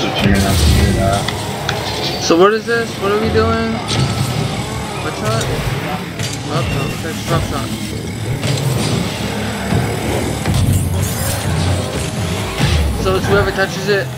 So what is this? What are we doing? What shot? Oh, no, that's drop shot. So it's whoever touches it.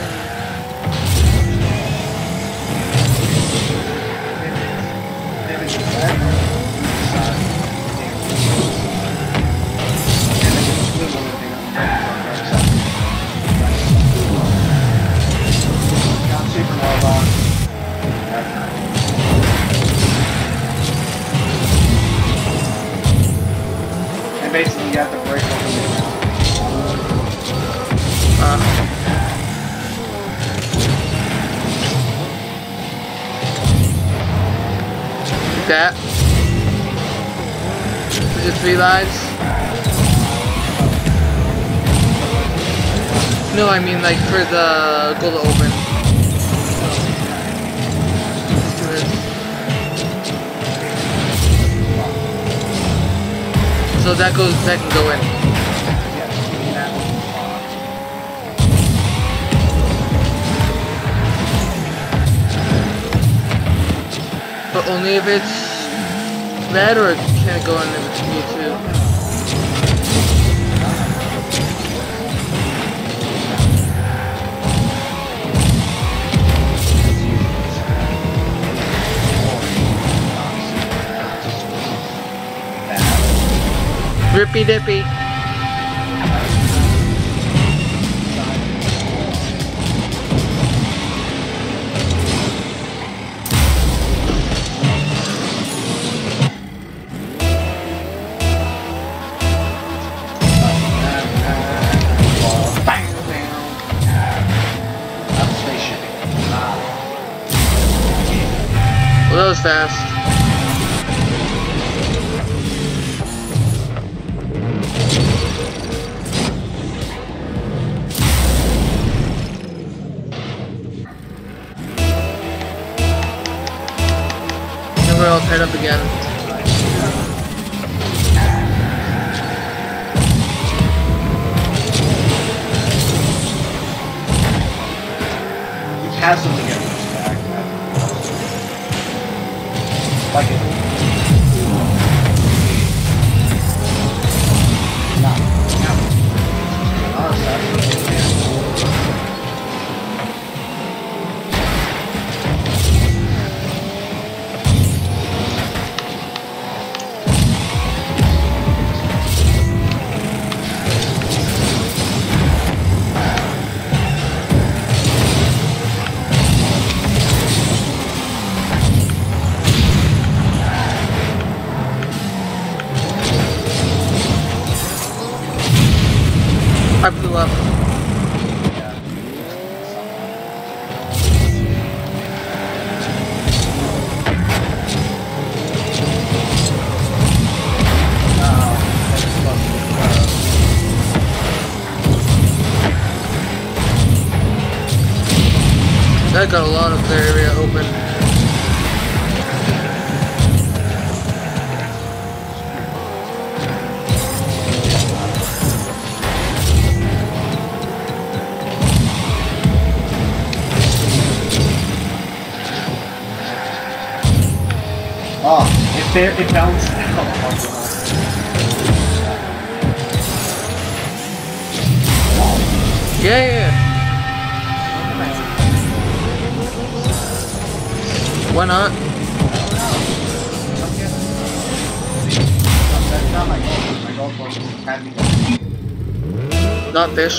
Basically, you have to break over that. Is it 3 lives? No, I mean like for the goal to open. Let's do this. So that can go in. But only if it's red, or can it go in if it's blue too? Rippy dippy. Well, that was fast. And we're all tied up again. You pass them again. Like it. I blew up. That got a lot of their area open. Oh, it bounced out. Yeah. Why not? That's not my goal. My goal was having Not fish.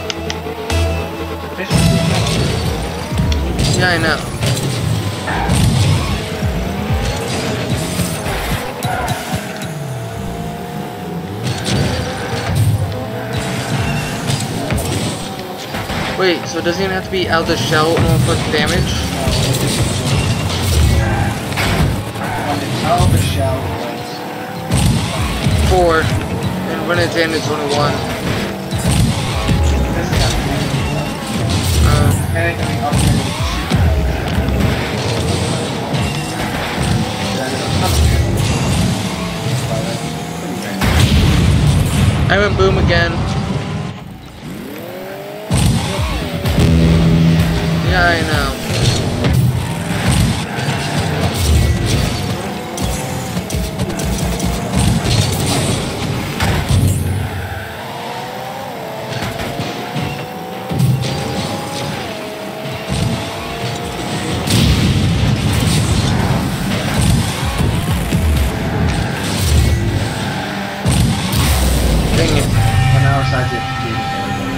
fish. Yeah, I know. Wait, so it doesn't even have to be out of the shell in order for damage? When it's out of the shell, it's 4. And when it's in, it's only 1. this is and it can be upgraded. I went boom again. I know. Dang it. On our side, you have to do the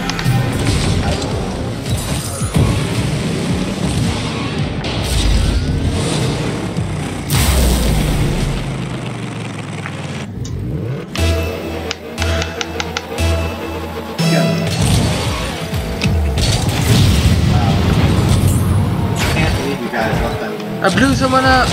I blew someone up!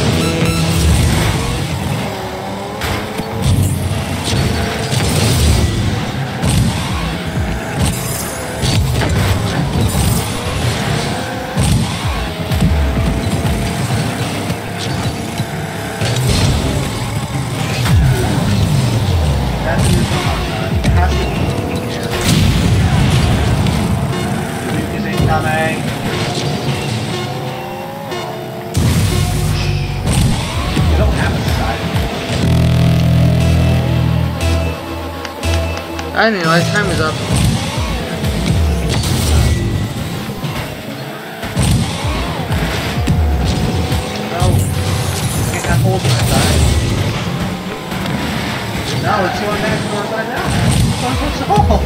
I didn't realize time is up. No. You can't hold my side. No, it's going back to our side now.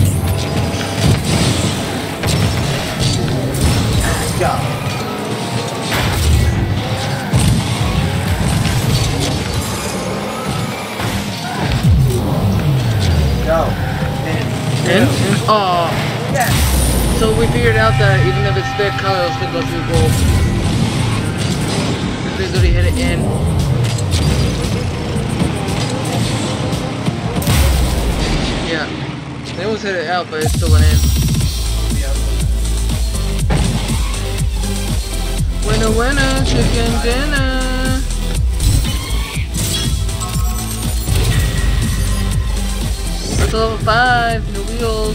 Go. Go. In? Oh. Yes. So we figured out that even if it's thick color, it'll still go through gold. They literally hit it in. Yeah. They almost hit it out, but it still went in. Winner, winner, chicken dinner. That's level 5, new wheels.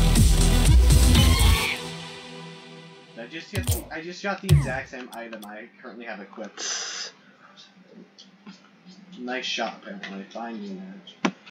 I just got the exact same item I currently have equipped. Nice shot, apparently. Fine match.